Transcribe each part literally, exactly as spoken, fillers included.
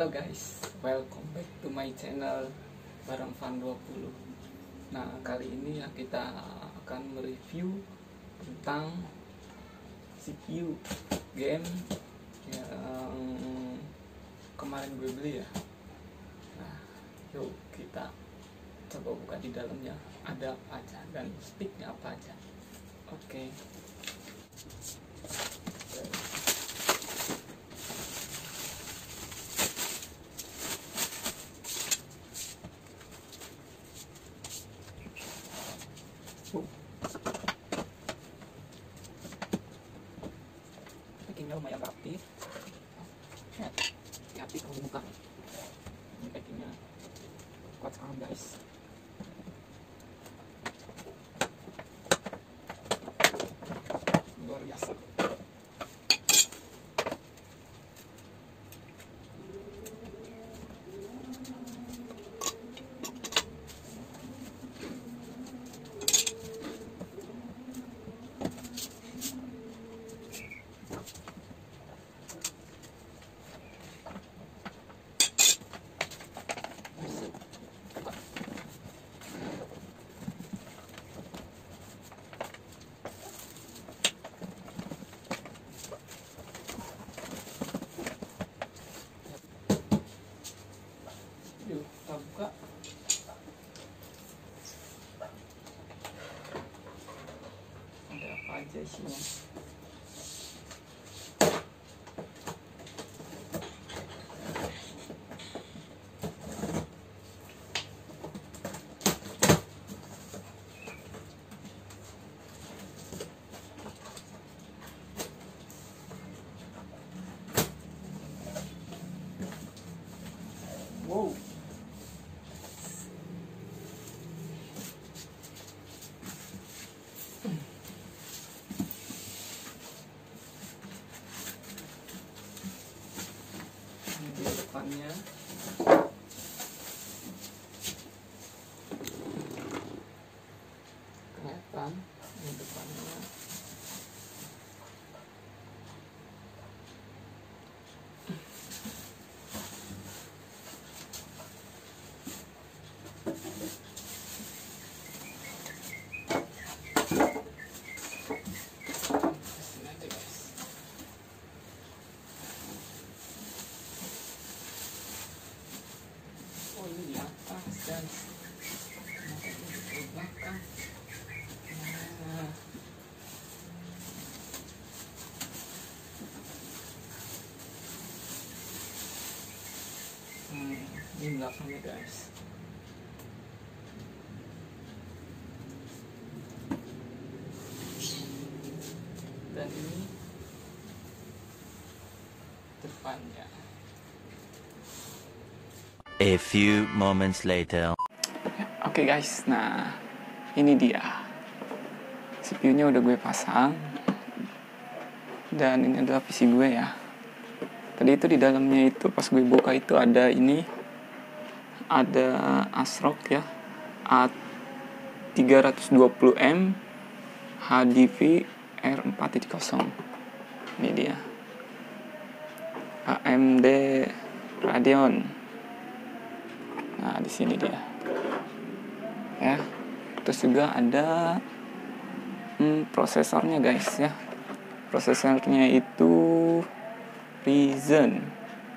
Halo guys, welcome back to my channel bareng Fan dua puluh. Nah, kali ini ya kita akan mereview tentang C P U game yang kemarin gue beli ya. Nah, yuk kita coba buka di dalamnya ada apa aja dan speknya apa aja. Oke. Uh. Packingnya lumayan rapi. Hati-hati kalau dibuka. Ini packingnya kuat sekali guys. Luar biasa. Yuk kita buka. Ada apa aja isinya? Wow. Ini depannya. Kelihatan ini depannya. Oh, ini di atas dan ini di belakang. Nah. Hmm, ini belakangnya guys. Dan ini depannya. A few moments later. Oke okay guys, nah ini dia C P U-nya udah gue pasang dan ini adalah P C gue ya. Tadi itu di dalamnya itu pas gue buka itu ada ini, ada ASRock ya, A tiga dua nol M H D V R empat titik nol. Ini dia A M D Radeon. Nah, di sini dia. Ya. Terus juga ada hmm, prosesornya guys ya. Prosesornya itu Ryzen.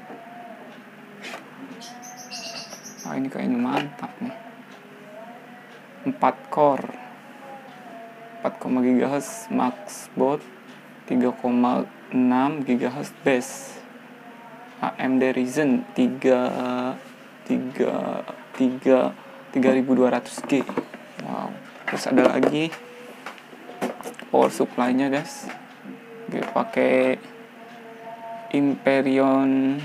Ah, ini kayaknya mantap nih. empat core. empat koma enam gigahertz max boot, tiga koma enam gigahertz base. A M D Ryzen tiga tiga tiga tiga ribu dua ratus G. Wow. Terus ada lagi power supply-nya guys. Gue pakai Hyperion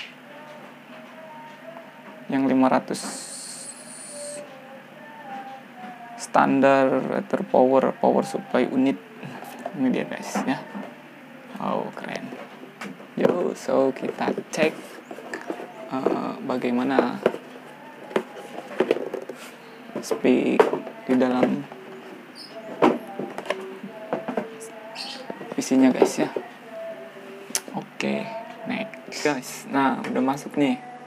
yang lima ratus standar terpower power supply unit. Ini dia guys ya. Wow, keren. Yo, so kita cek uh, bagaimana spek di dalam P C-nya guys ya. Oke, okay, next guys. Nah, udah masuk nih.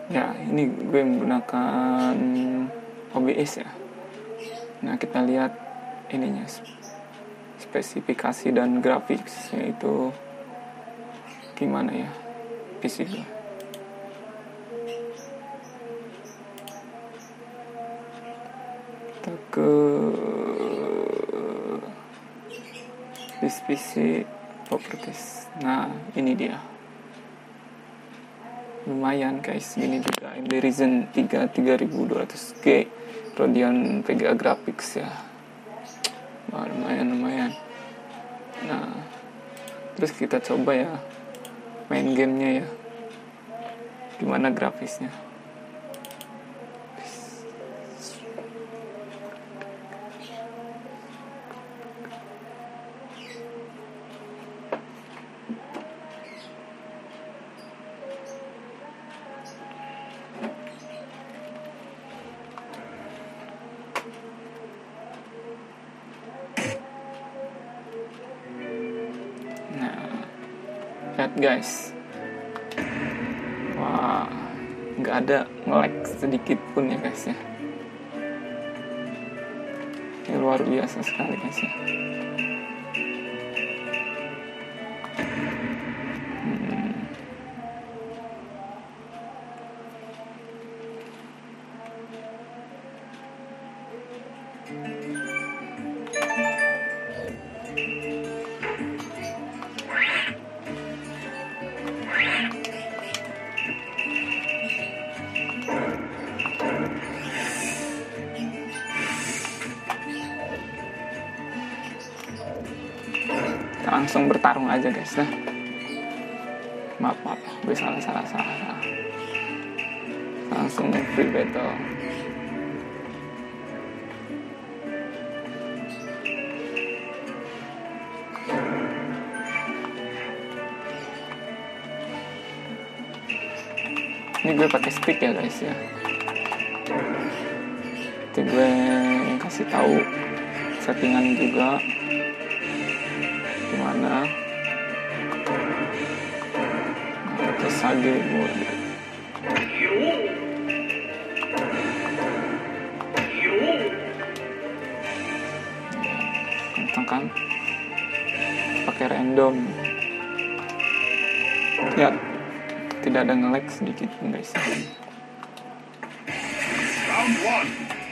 Ya, ini gue menggunakan O B S ya. Nah, kita lihat ininya, spesifikasi dan grafiknya itu gimana ya P C gue. Kita ke this P C properties. Nah, ini dia. Lumayan guys, gini juga A M D Ryzen tiga tiga ribu dua ratus G Radeon V G A Graphics ya. Wah, lumayan lumayan. Nah, terus kita coba ya main gamenya ya, gimana grafisnya. Lihat guys, wah, nggak ada nge-lag sedikit pun ya guys ya. Ini luar biasa sekali guys ya. Hmm. Langsung bertarung aja guys nah. Maaf maaf, gue salah salah salah, salah. Langsung free battle. Ini gue pakai stick ya guys ya. Nanti gue kasih tahu settingan juga gimana. Terus sage mode. Kenceng kan? Pakai random. Ya, tidak ada nge-lag sedikit pun guys. Round one.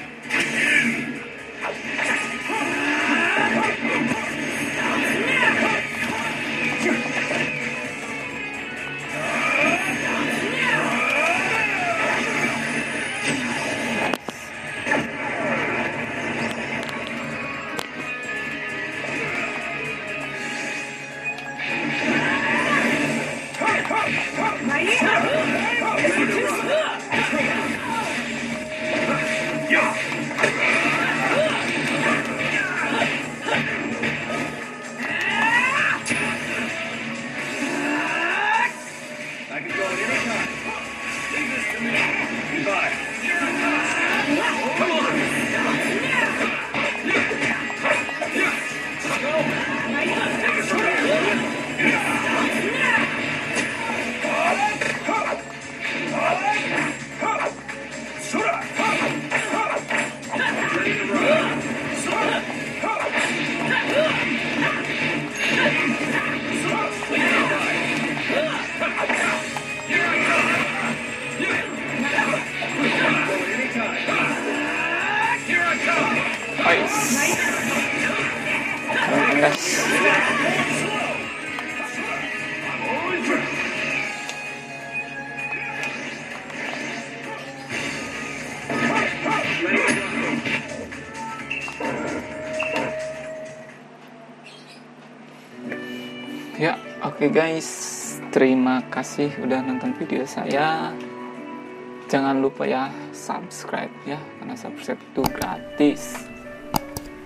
Ya, oke okay guys, terima kasih udah nonton video saya. Jangan lupa ya subscribe ya, karena subscribe itu gratis.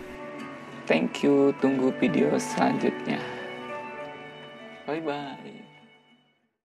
Thank you, tunggu video selanjutnya. Bye bye.